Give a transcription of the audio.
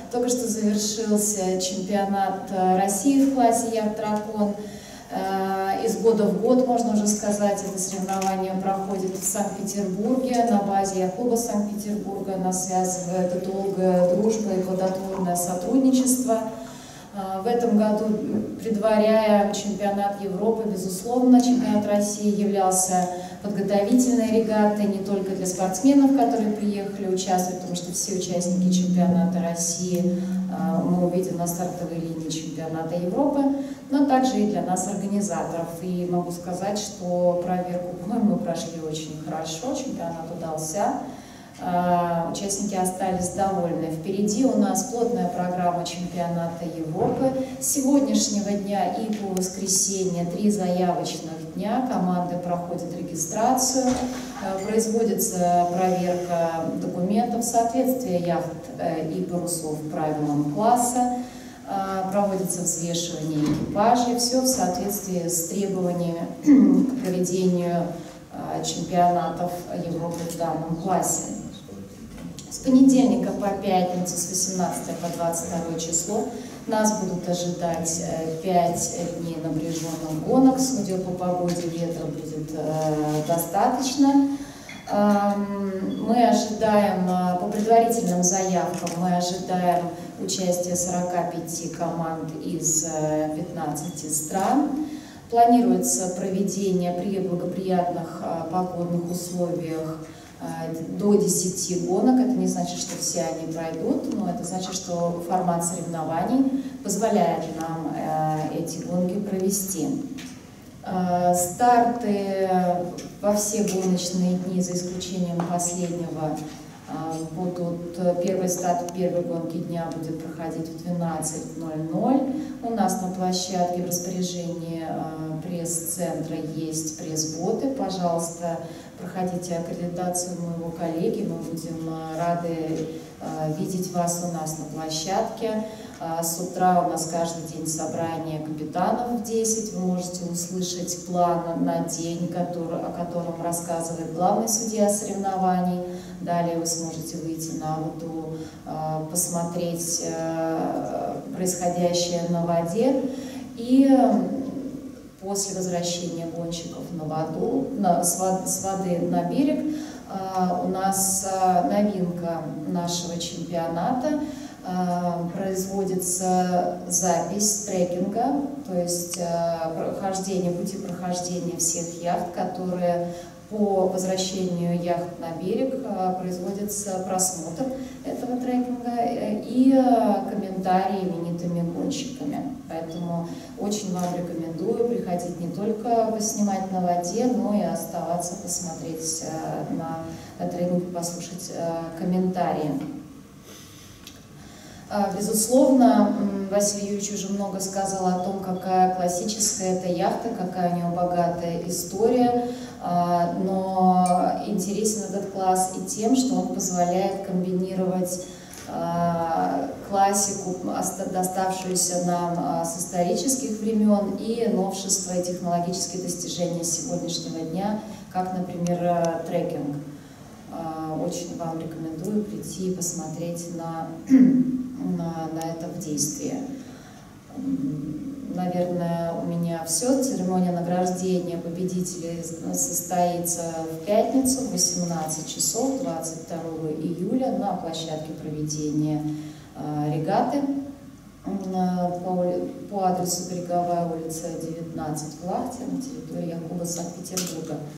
Только что завершился чемпионат России в классе яхт-дракон. Из года в год, можно уже сказать, это соревнование проходит в Санкт-Петербурге, на базе яхт-клуба Санкт-Петербурга. Нас связывает долгая дружба и плодотворное сотрудничество. В этом году, предваряя чемпионат Европы, безусловно, чемпионат России являлся подготовительной регатой не только для спортсменов, которые приехали участвовать, потому что все участники чемпионата России мы увидим на стартовой линии чемпионата Европы, но также и для нас, организаторов. И могу сказать, что проверку мы прошли очень хорошо, чемпионат удался. Участники остались довольны. Впереди у нас плотная программа чемпионата Европы. С сегодняшнего дня и по воскресенье 3 заявочных дня команды проходят регистрацию, производится проверка документов, соответствия яхт и парусов правилам класса, проводится взвешивание экипажей, все в соответствии с требованиями к проведению чемпионатов Европы в данном классе. С понедельника по пятницу, с 18 по 22 число, нас будут ожидать 5 дней напряженных гонок. Судя по погоде, ветра будет достаточно. Мы ожидаем, по предварительным заявкам, мы ожидаем участие 45 команд из 15 стран. Планируется проведение при благоприятных погодных условиях до 10 гонок. Это не значит, что все они пройдут, но это значит, что формат соревнований позволяет нам эти гонки провести. Старты во все гоночные дни, за исключением последнего, будут первый старт первой гонки дня будет проходить в 12:00. У нас на площадке в распоряжении пресс-центра есть пресс-боты. Пожалуйста, проходите аккредитацию моего коллеги. Мы будем рады видеть вас у нас на площадке. С утра у нас каждый день собрание капитанов в 10. Вы можете услышать план на день, о котором рассказывает главный судья соревнований. Далее вы сможете выйти на воду, посмотреть происходящее на воде. И после возвращения гонщиков на воду, с воды на берег, у нас новинка нашего чемпионата. Производится запись трекинга, то есть пути прохождения всех яхт, которые по возвращению яхт на берег производится просмотр этого трекинга и комментарии именитыми гонщиками. Поэтому очень вам рекомендую приходить не только поснимать на воде, но и оставаться, посмотреть на трекинг, послушать комментарии. Безусловно, Василий Юрьевич уже много сказал о том, какая классическая эта яхта, какая у нее богатая история, но интересен этот класс и тем, что он позволяет комбинировать классику, доставшуюся нам с исторических времен, и новшества и технологические достижения сегодняшнего дня, как, например, трекинг. Очень вам рекомендую прийти и посмотреть на это в действии. Наверное, у меня все. Церемония награждения победителей состоится в пятницу в 18 часов 22 июля на площадке проведения регаты по адресу Береговая улица, 19 в Лахте, на территории яхт-клуба Санкт-Петербурга.